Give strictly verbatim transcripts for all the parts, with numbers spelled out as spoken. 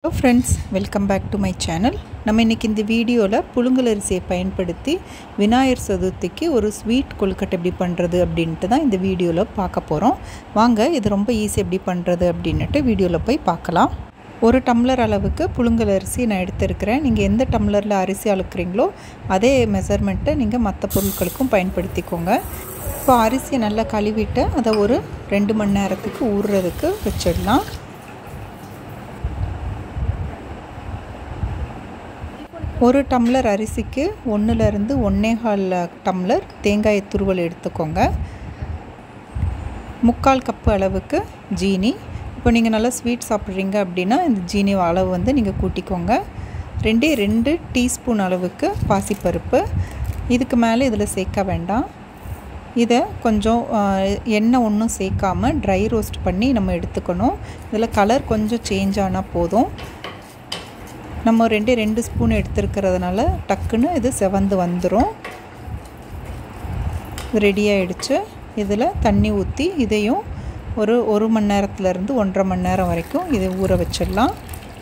Friends, welcome back to my channel. நம்ம இன்றைக்கி இந்த வீடியோவில் புழுங்கலரிசியை பயன்படுத்தி விநாயகர் சதுர்த்திக்கு ஒரு ஸ்வீட் கொழுக்கட்டை எப்படி பண்ணுறது அப்படின்ட்டு தான் இந்த வீடியோவில் பார்க்க போகிறோம். வாங்க, இது ரொம்ப ஈஸி எப்படி பண்ணுறது அப்படின்ட்டு வீடியோவில் போய் பார்க்கலாம். ஒரு டம்ளர் அளவுக்கு புழுங்கலரிசி நான் எடுத்துருக்கிறேன். நீங்கள் எந்த டம்ளரில் அரிசி அளக்குறீங்களோ அதே மெஷர்மெண்ட்டை நீங்கள் மற்ற பொருட்களுக்கும் பயன்படுத்திக்கோங்க. இப்போ அரிசியை நல்லா கழுவிட்டு அதை ஒரு ரெண்டு மணி நேரத்துக்கு ஊறுறதுக்கு வச்சிடலாம். ஒரு டம்ளர் அரிசிக்கு ஒன்றுலேருந்து ஒன்றே கால் டம்ளர் தேங்காய் துருவல் எடுத்துக்கோங்க. முக்கால் கப்பு அளவுக்கு ஜீனி. இப்போ நீங்கள் நல்லா ஸ்வீட் சாப்பிட்றீங்க அப்படின்னா இந்த ஜீனி அளவு வந்து நீங்கள் கூட்டிக்கோங்க. ரெண்டே ரெண்டு டீஸ்பூன் அளவுக்கு பாசிப்பருப்பு. இதுக்கு மேலே இதில் சேர்க்க வேண்டாம். இதை கொஞ்சம் எண்ணெய் ஒன்றும் சேர்க்காமல் ட்ரை ரோஸ்ட் பண்ணி நம்ம எடுத்துக்கணும். இதில் கலர் கொஞ்சம் சேஞ்ச் ஆனால் போதும். நம்ம ரெண்டே ரெண்டு ஸ்பூன் எடுத்துருக்கிறதுனால டக்குன்னு இது செவந்து வந்துடும். ரெடி ஆகிடுச்சு. இதில் தண்ணி ஊற்றி இதையும் ஒரு ஒரு மணி நேரத்துலேருந்து ஒன்றரை மணி நேரம் வரைக்கும் இதை ஊற வச்சிடலாம்.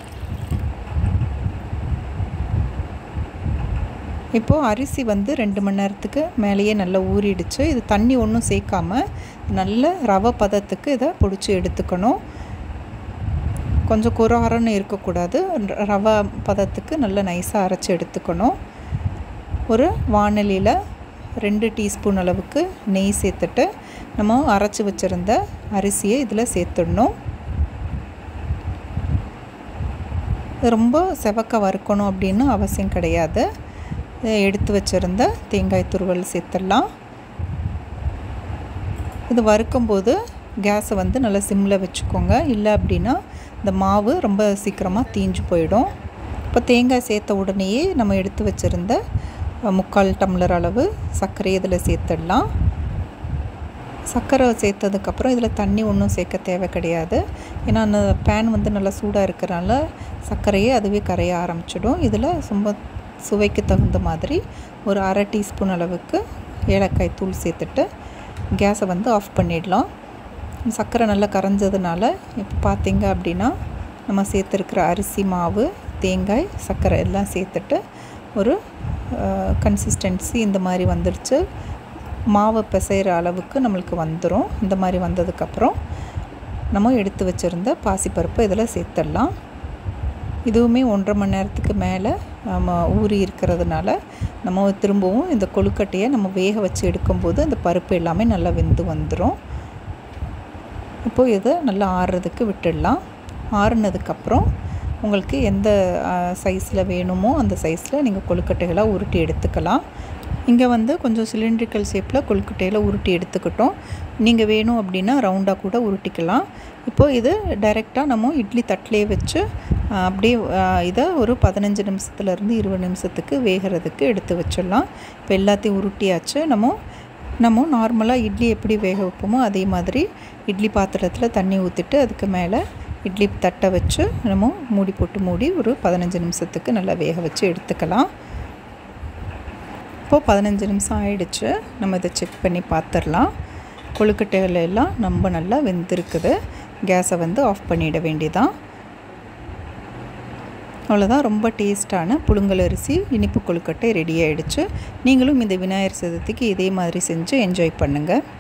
இப்போது அரிசி வந்து ரெண்டு மணி நேரத்துக்கு மேலேயே நல்லா ஊறிடுச்சு. இது தண்ணி ஒன்றும் சேர்க்காமல் நல்ல ரவை பதத்துக்கு இதை பிடிச்சி எடுத்துக்கணும். கொஞ்சம் குறாரன்னு இருக்கக்கூடாது. ரவை பதத்துக்கு நல்லா நைஸாக அரைச்சி எடுத்துக்கணும். ஒரு வாணலியில் ரெண்டு டீஸ்பூன் அளவுக்கு நெய் சேர்த்துட்டு நம்ம அரைச்சி வச்சுருந்த அரிசியை இதில் சேர்த்துடணும். ரொம்ப செவக்க வறுக்கணும் அப்படின்னு அவசியம் கிடையாது. எடுத்து வச்சுருந்த தேங்காய் துருவல் சேர்த்துடலாம். இது வறுக்கும்போது கேஸை வந்து நல்லா சிம்மில் வச்சுக்கோங்க. இல்லை அப்படின்னா இந்த மாவு ரொம்ப சீக்கிரமாக தீஞ்சு போயிடும். இப்போ தேங்காய் சேர்த்த உடனேயே நம்ம எடுத்து வச்சுருந்த முக்கால் டம்ளர் அளவு சர்க்கரை இதில் சேர்த்துடலாம். சர்க்கரை சேர்த்ததுக்கப்புறம் இதில் தண்ணி ஒன்றும் சேர்க்க தேவை கிடையாது. ஏன்னா அந்த பேன் வந்து நல்லா சூடாக இருக்கிறனால சர்க்கரையே அதுவே கரைய ஆரம்பிச்சிடும். இதில் ரொம்ப சுவைக்கு தகுந்த மாதிரி ஒரு அரை டீஸ்பூன் அளவுக்கு ஏலக்காய் தூள் சேர்த்துட்டு கேஸை வந்து ஆஃப் பண்ணிடலாம். சர்க்கரை நல்லா கரைஞ்சதுனால இப்போ பார்த்திங்க அப்படின்னா நம்ம சேர்த்துருக்கிற அரிசி மாவு, தேங்காய், சர்க்கரை எல்லாம் சேர்த்துட்டு ஒரு கன்சிஸ்டன்சி இந்த மாதிரி வந்துடுச்சு. மாவை பிசைகிற அளவுக்கு நம்மளுக்கு வந்துடும். இந்த மாதிரி வந்ததுக்கப்புறம் நம்ம எடுத்து வச்சுருந்த பாசிப்பருப்பு இதில் சேர்த்துடலாம். இதுவுமே ஒன்றரை மணி நேரத்துக்கு மேலே நம்ம ஊறி இருக்கிறதுனால நம்ம திரும்பவும் இந்த கொழுக்கட்டையை நம்ம வேக வச்சு எடுக்கும்போது இந்த பருப்பு எல்லாமே நல்லா வெந்து வந்துடும். இப்போது இதை நல்லா ஆறுறதுக்கு விட்டுடலாம். ஆறுனதுக்கப்புறம் உங்களுக்கு எந்த சைஸில் வேணுமோ அந்த சைஸில் நீங்கள் கொழுக்கட்டைகளாக உருட்டி எடுத்துக்கலாம். இங்கே வந்து கொஞ்சம் சிலிண்ட்ரிக்கல் ஷேப்பில் கொழுக்கட்டையில் உருட்டி எடுத்துக்கிட்டோம். நீங்கள் வேணும் அப்படின்னா ரவுண்டாக கூட உருட்டிக்கலாம். இப்போது இது டைரெக்டாக நம்ம இட்லி தட்டிலே வச்சு அப்படியே இதை ஒரு பதினஞ்சு நிமிஷத்துலேருந்து இருபது நிமிஷத்துக்கு வேகிறதுக்கு எடுத்து வச்சிடலாம். இப்போ எல்லாத்தையும் உருட்டியாச்சு. நம்ம நம்ம நார்மலாக இட்லி எப்படி வேக வைப்போமோ அதே மாதிரி இட்லி பாத்திரத்தில் தண்ணி ஊற்றிட்டு அதுக்கு மேலே இட்லி தட்டை வச்சு நம்ம மூடி போட்டு மூடி ஒரு பதினஞ்சு நிமிஷத்துக்கு நல்லா வேக வச்சு எடுத்துக்கலாம். இப்போது பதினஞ்சு நிமிஷம் ஆயிடுச்சு. நம்ம இதை செக் பண்ணி பார்த்துடலாம். கொழுக்கட்டைகள் எல்லாம் ரொம்ப நல்லா வெந்திருக்குது. கேஸை வந்து ஆஃப் பண்ணிட வேண்டியதான். அவ்வளோதான். ரொம்ப டேஸ்ட்டான புழுங்கலரிசி இனிப்பு கொழுக்கட்டை ரெடி ஆகிடுச்சு. நீங்களும் இந்த விநாயகர் சதுர்த்திக்கு இதே மாதிரி செஞ்சு என்ஜாய் பண்ணுங்கள்.